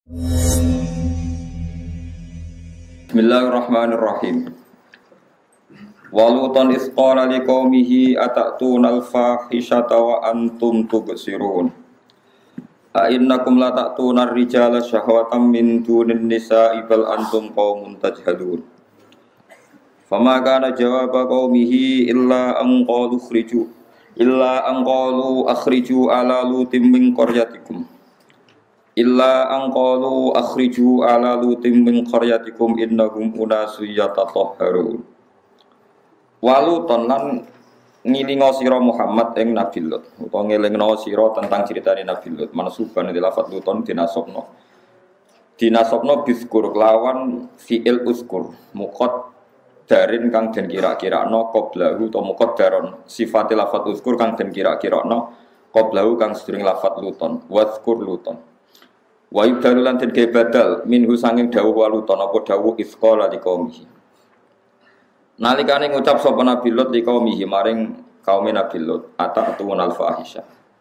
Bismillahirrahmanirrahim. Walutan isqala liqaumihi atatuna al-fahishata wa antum tubsirun. A innakum la ta'tuna ar-rijala syahwatan min dunin nisa'i bal antum qaumun tajhalun. Fama kana jawaba qaumihi illa an qalu akhriju ala lutim min qaryatikum. Akhriju ala lutim min qaryatikum innahum unasun yatatahharun. Waluton lan ngilingo sira Muhammad ing Nabi Lut utawa ngelingno sira tentang ceritane Nabi Lut mansuban di lafadz luton dinasabno biskur lawan fi'il uskur muqad darin kang den kira-kirano qablahu utawa muqaddaron sifate lafadz uskur kang den kira-kirano qablahu kang sedurunge lafadz luton wazkur luton wa yubdalu lan den badal minhu sanging dawuh waluton apa dawuh isqala liqaumihi. Nalikane ngucap sapa Nabi Lut liqaumihi maring kaum Nabi Lut atatun al-fahisha.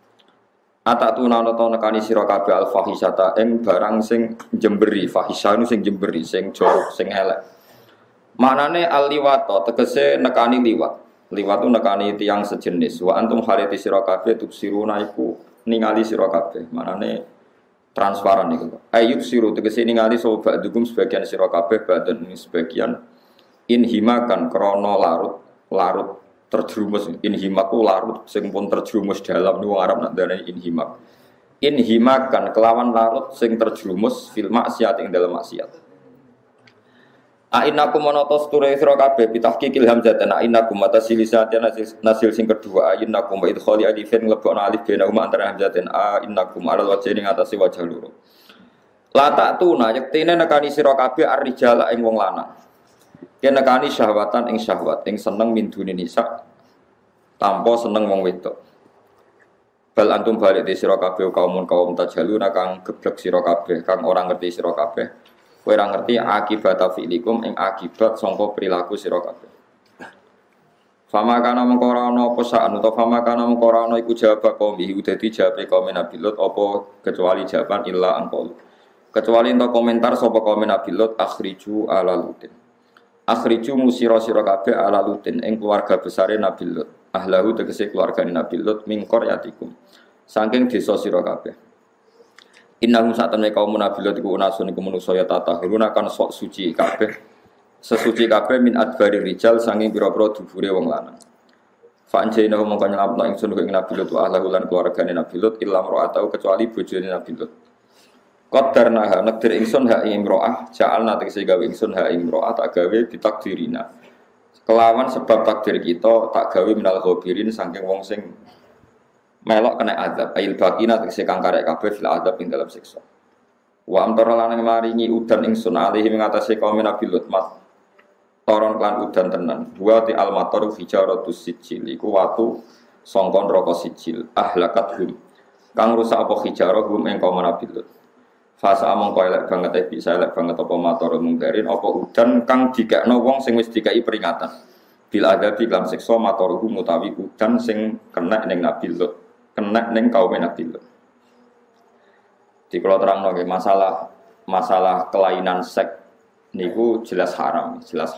Atatun ana ta nekani sira kabeh al-fahishata ing barang sing jemberi, fahisha nu sing jemberi, sing jorok, sing elek. Maknane al-liwata tegese nekani liwat. Liwat tu nekani tiyang sejenis. Wa antum hariti sira kabeh tubsiruna iku ningali sira kabeh. Maknane transparan iku. Ayub siru tegese ningali sapa dugum sebagian sira kabeh badan sebagian inhimakan krono larut terjerumus inhimaku larut sing pun terjerumus dalam wong Arab nak darani inhimakan kelawan larut sing terjerumus fil maksiat ing dalam maksiat. Ainakum monotos ture sira kabeh bitahqiqil hamzatan ainakum matasilisatan nasil sing kedua ainakum wa idkhali alifin nglebokno alif bainahuma antara hamzatin ainakum alal wajhi ing atase wajah loro. La ta'tuna yektene nekani sira kabeh ar-rijala ing wong lanang. Kenekani syahwatan ing syahwat ing seneng min dunin nisa tanpa seneng wong wedok. Bal antum balik di sira kabeh kaum tajhaluna kang geblek sira kabeh kang ora ngerti sira kabeh. Kowe ora ngerti akibat fi'likum ing akibat sangka perilaku sira kabeh. Fama kana mengko ora ana apa sa'an utawa fama kana mengko ora ana iku jawab kaum iku dadi jawabe kaum Nabi Lut apa kecuali jawaban illa angqul. Kecuali ento komentar sapa kaum Nabi Lut akhriju ala lutin. Akhriju musira sira kabeh ala lutin ing keluarga besare Nabi Lut. Ahlahu tegese keluargane Nabi Lut min qaryatikum. Saking desa sira kabeh. Innahum satamne kaum Nabi Lut iku unasun iku manusa ya tatahuruna kan sok suci kabeh. Sesuci kabeh min adbari rijal saking pira-pira dubure wong lanang. Fa anjayna mongko nyelapno ingsun ing Nabi Lut wa ahlahu lan keluargane Nabi Lut illa mar'atahu kecuali bojone Nabi Lut. Qadarnaha nakdir ingsun ha ing imro'ah ja'alna tegese gawe ingsun ha ing imro'ah tak gawe ditakdirina kelawan sebab takdir kita tak gawe minal ghabirin saking wong sing melok kena azab ail bakina tegese kang karek kabeh fil azab ing dalam siksa wa amtara lan maringi udan ingsun alihi ngatasi kaum Nabi Lut mat toron lan udan tenan buati al matar hijaratus sijil iku watu sangka neraka sijil ahlakathum kang rusak apa hijarahum ing kaum Nabi Lut. Fasa among elek banget bisa elek banget apa matur mungkarin apa udan kang dikekno wong sing wis dikai peringatan. Bil adabi lan siksa matoruhu mutawi udan sing kena ning Nabi Lut, kena ning kaum Nabi Lut. Di kula terangno nggih masalah kelainan seks niku jelas haram.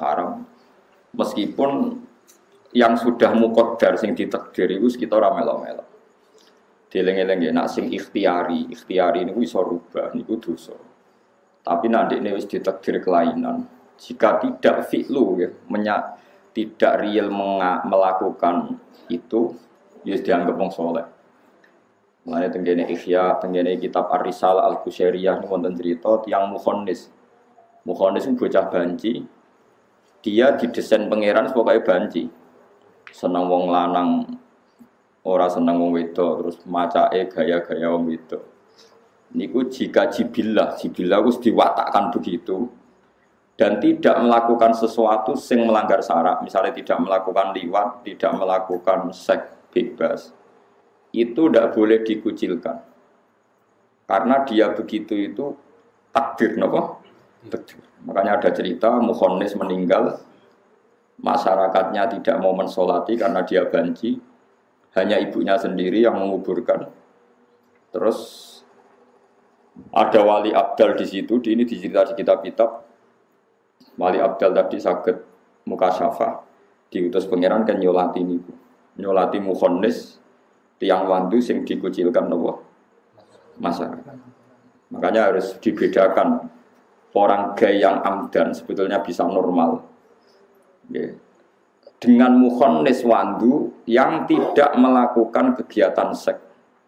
Meskipun yang sudah muqaddar sing ditakdir iku sekitar melo-melo. Dileng-eleng ya, nak sing ikhtiari niku iso rubah, niku dosa. Tapi nak dekne wis ditakdir kelainan, jika tidak fi'lu ya, tidak real melakukan itu, ya dianggap wong saleh. Mulane tenggene Ihya, tenggene kitab Ar-Risalah Al-Qusyairiyah niku wonten crita tiyang mukhannis. Mukhannis bocah banci, dia didesain pangeran supaya banci. Seneng wong lanang ora seneng wong wedok terus macake gaya-gaya wong wedok. Niku jika jibillah wis diwatakkan begitu dan tidak melakukan sesuatu sing melanggar syarat, misalnya tidak melakukan liwat, tidak melakukan seks bebas. Itu tidak boleh dikucilkan. Karena dia begitu itu takdir napa? Takdir. Makanya ada cerita mukhannis meninggal, masyarakatnya tidak mau mensolati karena dia banci. Hanya ibunya sendiri yang menguburkan. Terus Ada wali abdal di situ, ini dicerita di kitab-kitab. Wali abdal tadi sakit muka syafah, diutus pangeran kan nyolati niku. Nyolati mukhonnis tiang wandu sing dikucilkan nopo masyarakat. Makanya harus dibedakan orang gay yang amdan sebetulnya bisa normal. Dengan mukhonnis wandu yang tidak melakukan kegiatan seks.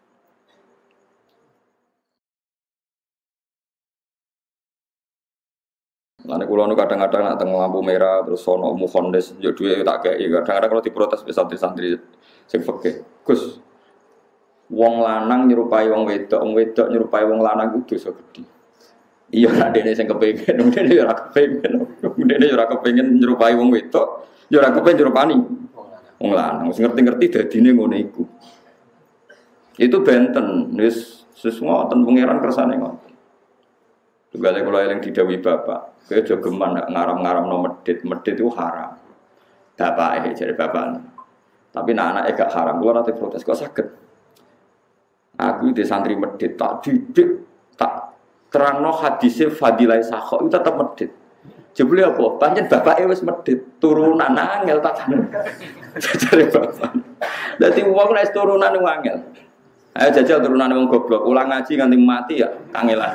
Lalu kalau kadang-kadang nak tengah lampu merah terus sono mukhondes jadi tak kayak kadang-kadang kalau diprotes santri-santri sing fakih. Gus, wong lanang nyerupai wong wedok nyerupai wong lanang itu dosa gede. Iya nak dene sing kepengin, dene ora kepengin. Dene ora kepengin nyerupai wong wedok, ya ora kepengin nyerupani wong lanang. Wis ngerti-ngerti dadine ngono iku. Itu benten, wis ngoten pangeran kersane ngoten. Tugale kula eling didhawuhi bapak, kowe aja geman ngaram-ngaram no medhit itu haram. Bapake jare bapak. Tapi nek anake gak haram, kula nate protes kok saged. Aku di santri medhit tak didik, tak terangno hadise fadilah sakho itu tetep medhit. Jebule apa? Pancen bapake wis medhit, turunan angel tak jare bapak. Dadi wong nek turunan angel. Ayo jajal turunan wong goblok, ulang ngaji nganti mati ya kangelan.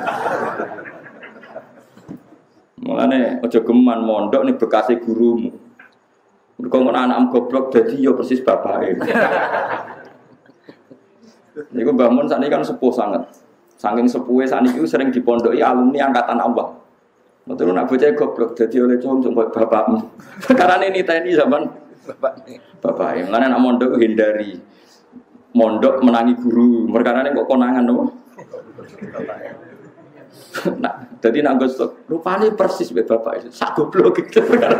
Mulane aja geman mondok ning bekase gurumu. Mergo anak goblok dadi ya persis bapake. Niku Mbah Mun sakniki kan sepuh sanget. Saking sepuhe sakniki sering dipondoki alumni angkatan Allah. Metu nek bocah goblok dadi oleh cung bapakmu. Perkarane niteni zaman bapake. Mulane nek mondok hindari mondok menangi guru. Perkarane kok konangan apa? Nah, jadi nak gosok, rupanya persis be bapak itu, sak goblok gitu.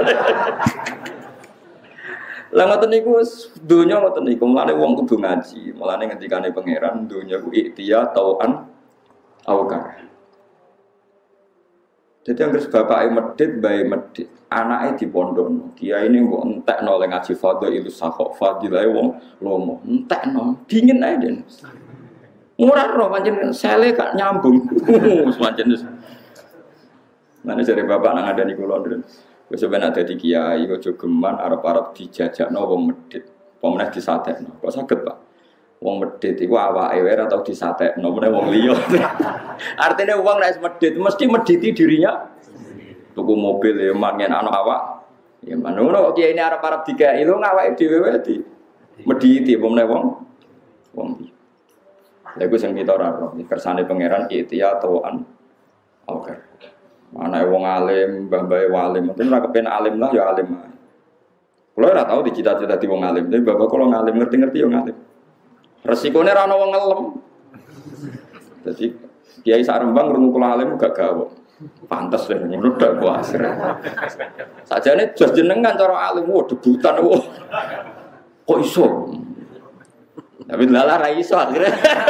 Lah ngoten niku donya ngoten niku, mulane wong kudu ngaji, mulane ngendikane pangeran donya ku ikhtiya tauan aukar. Jadi anggere bapake medhit bae medhit, anake dipondokno. Kiai ini mbok entekno le ngaji fadhil sakok fadilae wong lomo, entekno, dingin ae den. Murah roh pancen sele gak nyambung. Pancen wis. Mane jare bapak nang ngandani kula ndren. Wis ben dadi kiai aja geman arep-arep dijajakno wong medhit. Apa meneh disatekno. Kok saged, Pak? Wong medhit iku awake wae ora tau disatekno, meneh wong liya. Artinya wong nek medhit mesti medhiti dirinya. Tuku mobil ya mangen ana awak. Ya manono kok kiai ini arep-arep digawe lho ngawake dhewe wae di medhiti apa meneh wong liya. Lha iku sing kita ora roh, kersane pangeran ikhtiya tauan oke. Ana wong alim, mbah-mbahe walim, mungkin ora kepen alim lah ya alim ae. Kulo ora tau dicita-cita dadi wong alim, tapi bapak kula ngalim ngerti-ngerti ya ngalim. Resikone ora ana wong ngelem. Dadi kiai sak Rembang krungu kula alim gak gawok. Pantes deh ngono dak kuasir. Sajane jos jenengan cara alim debutan kok iso. Tapi lala ra iso akhire.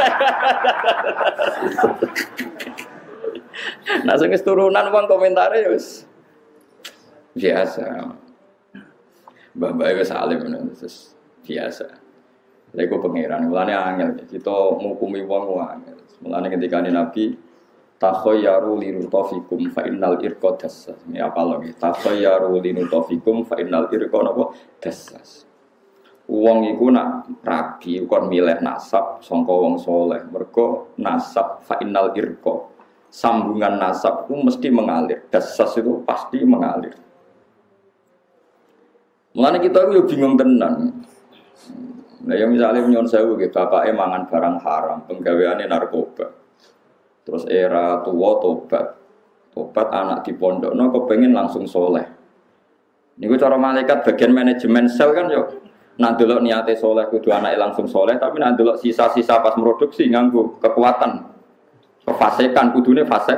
Nah sing turunan wong komentare ya wis biasa. Mbah-mbah wis alim terus biasa. Lha iku pangeran, mulane angel kita ngukumi wong angel. Mulane ketika Nabi takhayyaru linutafikum fa innal irqa dassas. Ini apa lagi? Takhayyaru linutafikum fa innal irqa napa dassas. Wong iku nak rabi kon milih nasab sangka wong saleh. Mergo nasab fa innal irqa. Sambungan nasab itu mesti mengalir. Dassas itu pasti mengalir. Mulane kita itu bingung tenan. Nah, yang misalnya nyon sewu gitu, bapaknya mangan barang haram, penggaweane narkoba. Terus era tua tobat anak di pondok, no kepengen langsung soleh. Niku cara malaikat bagian manajemen sel kan yo. Nak delok niate soleh kudu anake langsung soleh, tapi nak delok sisa-sisa pas produksi nganggo kekuatan. Kefasikan kudune fasik.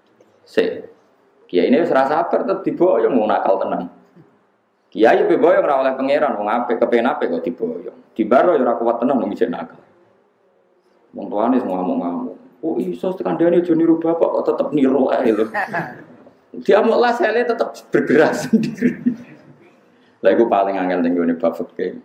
Kiai ini wis ra sabar tetep diboyong mau nakal tenan. Kiai diboyong ora oleh pangeran wong apik kepen apik kok diboyong. Dibaro ya ora kuat tenan wong ijek nakal. Wong tuane ngomong-ngomong. Oh iso kandhane aja niru bapak kok tetep niru ae lho. Dia malah sele tetep bergerak sendiri. Lah iku paling angel ning ngene bab fikih.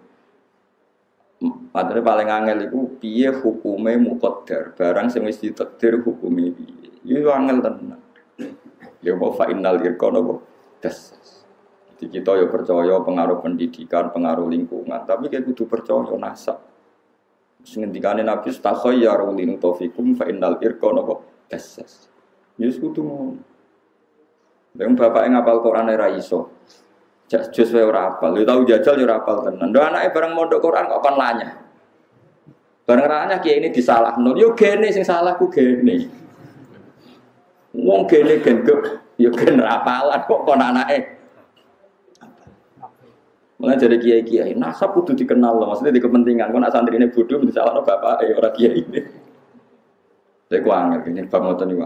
Padahal paling angel iku piye hukume muqaddar, barang sing wis ditakdir hukume piye. Yo angel tenan. Ya apa fa innal irqa napa das. Jadi kita ya percaya pengaruh pendidikan, pengaruh lingkungan, tapi kayak kudu percaya nasab. Sing ngendikane Nabi stakhayyaru lin taufikum fa innal irqa napa das. Ya kudu ngono. Wong bapake ngapal Quran ora iso. Jak jos wae ora apal. Lu tau jajal ya ora apal tenan. Ndo anake bareng mondok Quran kok kon lanyah. Bareng ranya kiai ini disalahno. Yo gene sing salah ku gene. Wong gene gendek yo gen rapalan kok kon anake. Mulane jadi kiai-kiai nasab kudu dikenal loh. Maksudnya di kepentingan kon nak santrine bodho disalahno bapake ora kiai ini. Lha ku angel ini bab ngoten niku.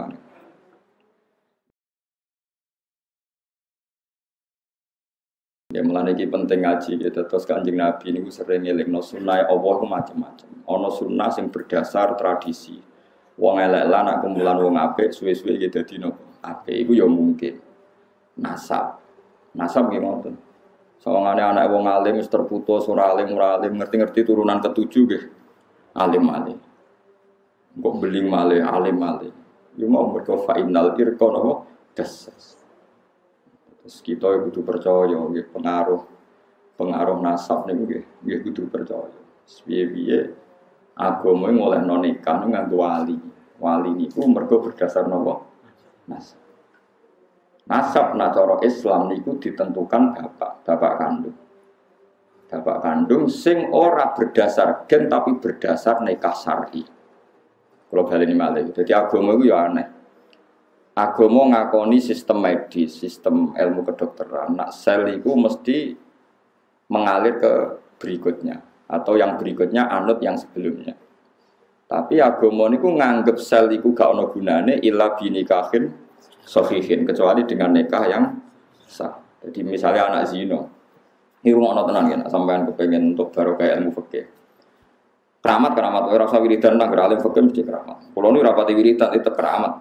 Ya mulane iki penting ngaji gitu. Terus Kanjeng Nabi niku sering ngelingno sunah Allah ku macam-macam. Ana sunah sing berdasar tradisi. Wong elek lan nak kumpulan wong apik suwe-suwe iki dadi nopo? Apik iku ya mungkin. Nasab. Nasab nggih ngoten. Sawangane anak wong alim wis terputus ora alim ngerti-ngerti turunan ketujuh nggih. Alim-alim. Kok beling malih alim-alim. Yo mau mergo fa innal irqa napa? Das. Terus kita kudu percaya nggih pengaruh nasab niku nggih kudu percaya. Piye-piye agama ngolehno nikah nganggo wali. Wali niku mergo berdasar napa? Nasab. Nasab nak cara Islam niku ditentukan bapak kandung. Bapak kandung sing ora berdasar gen tapi berdasar nikah syar'i. Kalau bali ini malih. Dadi agama iku ya aneh. Agama ngakoni sistem medis, sistem ilmu kedokteran. Nak sel itu mesti mengalir ke berikutnya atau yang berikutnya anut yang sebelumnya. Tapi agama niku nganggep sel itu gak ono gunane illa binikahin sahihin kecuali dengan nikah yang sah. Jadi misalnya anak zina, ini rumah ono tenan ya, sampean kepengen untuk barokah ilmu fikih. Keramat ora usah wiridan nang alim fikih mesti keramat. Kulo nu rapati wiridan itu keramat.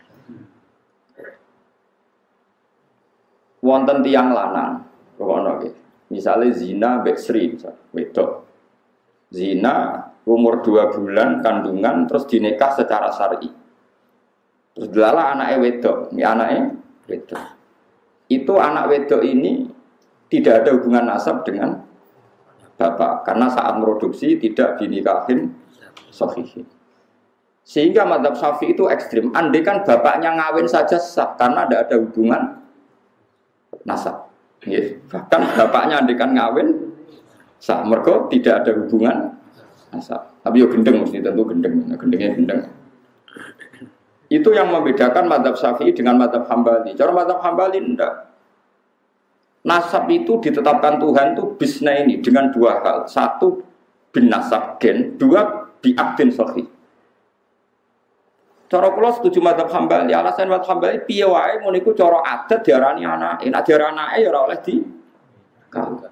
Wonten tiang lanang, pokoknya nggih. Misale zina mbek Sri, wedok. Zina umur 2 bulan kandungan terus dinikah secara syar'i. Terus delala anake wedok, ini anake wedok. Itu anak wedok ini tidak ada hubungan nasab dengan bapak karena saat produksi tidak dinikahin sahihin. Sehingga mazhab Syafi'i itu ekstrim. Andai kan bapaknya ngawin saja sah karena tidak ada hubungan nasab. Yes. Bahkan bapaknya andikan ngawin sah mergo tidak ada hubungan nasab. Tapi yo gendeng mesti tentu gendeng. Gendengnya gendeng. Itu yang membedakan mazhab Syafi'i dengan mazhab Hambali. Cara mazhab Hambali ndak. Nasab itu ditetapkan Tuhan itu bisna ini dengan 2 hal. 1 bin nasab gen, 2 bi akdin sahih. Cara kula setuju mazhab Hambali, alasan mazhab Hambali piye wae mun iku cara adat diarani anake, nek diarani anake ya ora oleh di kawin.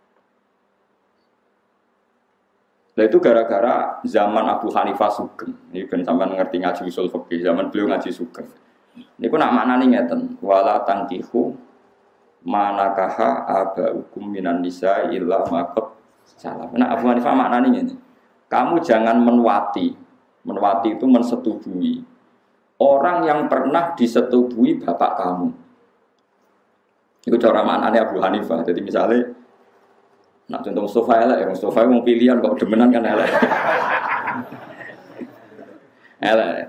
Nah itu gara-gara zaman Abu Hanifah Sugeng. Ini ben sampean ngerti ngaji usul fikih, zaman beliau ngaji Sugeng. Niku nak maknane ngeten, wala tangkihu manakaha abaukum minan nisa illa maqad salam. Nah Abu Hanifah maknane ngene. Kamu jangan menwati. Menwati itu mensetujui orang yang pernah disetubui bapak kamu. Itu cara maknanya Abu Hanifah. Jadi misalnya, nak contoh Mustafa elek, Mustafa mau pilihan kok demenan kan elek. Elek.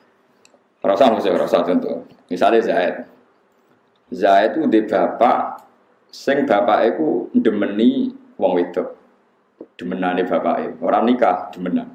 Rasa contoh. Misalnya Zaid itu di bapak, sing bapak itu demeni wong wedok. Demenane bapak itu. Orang nikah demenan.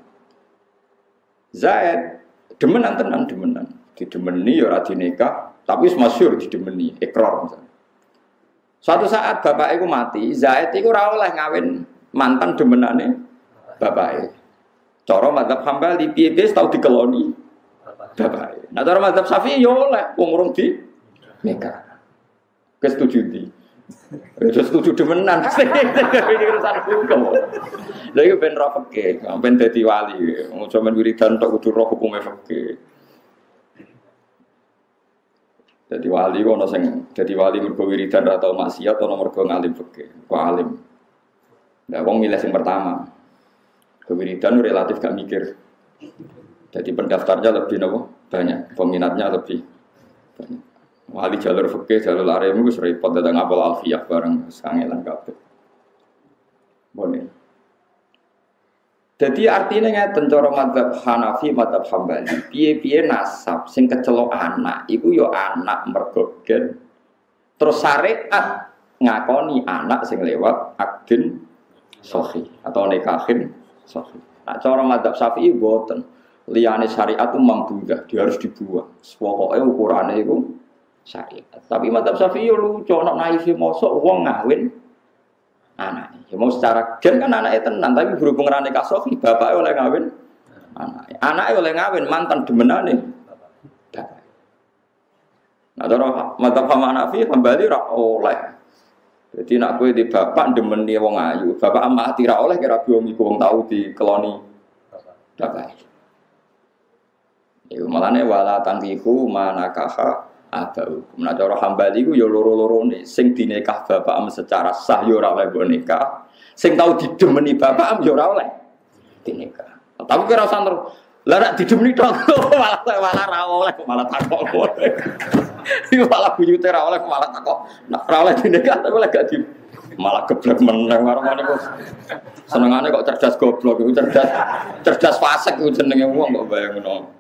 Zaid demenan tenan demenan. Didemeni ya ora dinikah, tapi wis masyhur didemeni, ikrar misalnya. Suatu saat bapak iku mati, Zaid iku ora oleh ngawin mantan demenane bapake. Cara mazhab Hambali piye-piye tau dikeloni bapake. Nah cara mazhab Syafi'i ya oleh wong urung di nikah. Kesetuju di. Wis setuju demenan. Iki urusan hukum. Lha iki ben ra fikih, ben dadi wali. Wong sampean wiridan tok kudu roh hukume fikih. Dadi wali kok ana sing dadi wali mergo wiridan ra tau maksiat ana mergo ngalim fikih. Kok alim. Lah wong milih sing pertama. Kewiridan relatif gak mikir. Jadi pendaftarnya lebih nopo banyak. peminatnya lebih banyak. Wali jalur fikih, jalur arem wis repot datang apal alfiyah bareng sangelan kabeh. Boleh. Jadi artinya ngeten cara madzhab Hanafi, madzhab Hambali, piye-piye nasab sing kecelok anak iku ya anak mergo gen. Terus syariat ngakoni anak sing lewat akdin sahih atau nikahin sahih. Nah, cara madzhab Syafi'i boten. Liyane syariat itu mambudah, dia harus dibuang. Pokoke ukurane iku syariat. Tapi madzhab Syafi'i lucu, ana naif mosok wong ngawin anake. Ya mau secara gen kan anake tenan, tapi berhubung rane kasofi bapake oleh ngawin anake. Anake oleh ngawin mantan demenane bapak. Nah, cara madzhab Hanafi Hambali ra oleh. Jadi nak kowe di bapak demeni wong ayu, bapak amati ra oleh kira biom iku wong tau dikeloni bapak. Iku malane wala tankihu manakaha abau. Nah cara Hambali ku ya loro-lorone sing dinikah bapak secara sah ya ora oleh mbok nikah. Sing tau didemeni bapak ya ora oleh dinikah. Tapi kira usah terus lah nek didemeni tok malah ra oleh malah takok. Iku malah buyute ra oleh malah takok. Nek ra oleh dinikah tapi oleh gak di malah geblek meneng marane kok. Senengane kok cerdas goblok iku cerdas fasik iku jenenge wong kok bayangno.